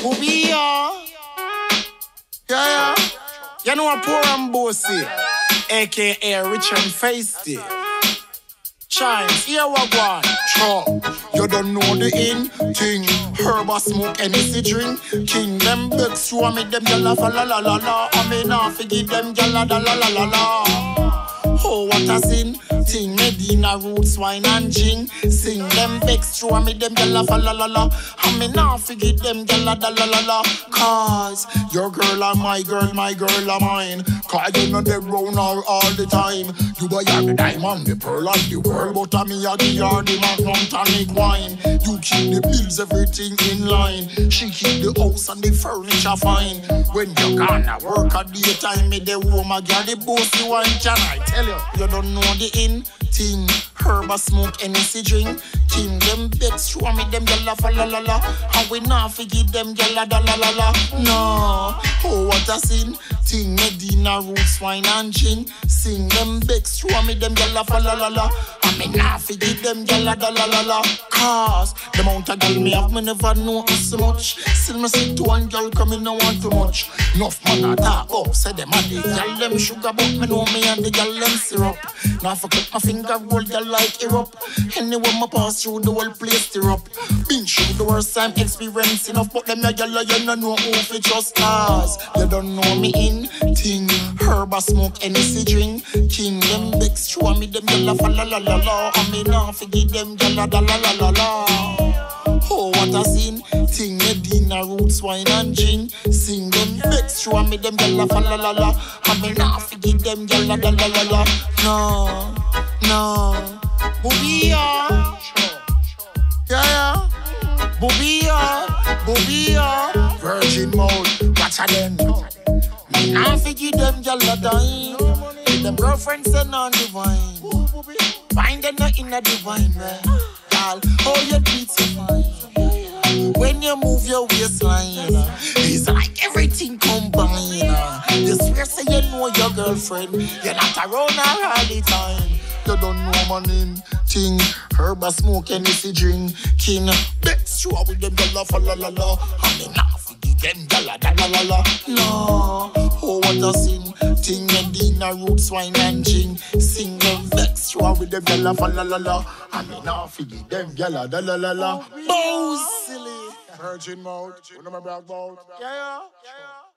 Ubia. Yeah. You know a poor and bossy, aka rich and feisty. Chines, here we go. Sure, you don't know the in thing. Herb or smoke any drink. King them big show me them gyal fa la la la la. I mean now forgive them gyal la la la la la. Oh, what a sin. Ting Medina roots, wine and gin. Sing them vex, show me them gyal fa la la la. I mean now forgive them gyal la la la la. Cause your girl are my girl are mine. Cause you know they round her all the time. You buy her the diamond, the pearl and the world. But I me a give her the magnum tonic wine. You keep the bills, everything in line. She keep the house and the furniture fine. When you gonna work at daytime, me the woman get the bossy wine. Can I tell you? You don't know the in thing. Herb or smoke any drink. King them vex, show me them gyal fa la la la. And we not forgive them gyal la la la la. No, oh what a sin. Ting Medina roots, wine and gin. Sing them vex, show me them gyal fa la la la. And me not forgive them gyal la la la la. Cause the amount of gyal me have, me never know so much. Still me see to one gyal coming, no want too much. Enough man a talk up, say them a the gyal them sugar, but me know me and the gyal them syrup. Now for cut my finger roll gyal like Europe. Anyway me pass through the whole place syrup. Been through the worst time experience enough, but them a gyal you no know who fi trust. Cause you don't know me in thing. Herb or smoke any drink. King them vex, show me them gyal fa la la la la. I me now forgive them gyal la la la la la. Oh what a sin. Ting Medina roots, wine and gin. Sing them vex, show me them gyal fa la la la. I me now forgive them gyal la la la la. No, no. Bubia. Yeah. Bubia. Virgin mode. Watch a them. Me now forgive them gyal la dying. With them girlfriends and on divine. Find them not in a divine way. Oh, your beats so fine. When you move your waistline, it's like everything combined. You swear say you know your girlfriend. You're not around her all the time. You don't know my name. Ting, herb or smoke any drink. King, let's show with them gyal fa la la la. I mean now forgive them gyal la la la. No, oh what a sin. Ting Medina roots, wine and gin. Sing them vex, show with them gyal fa la la la. I mean now forgive them gyal la la la la. Bow silly. Virgin mode, you know my black mode. Yeah.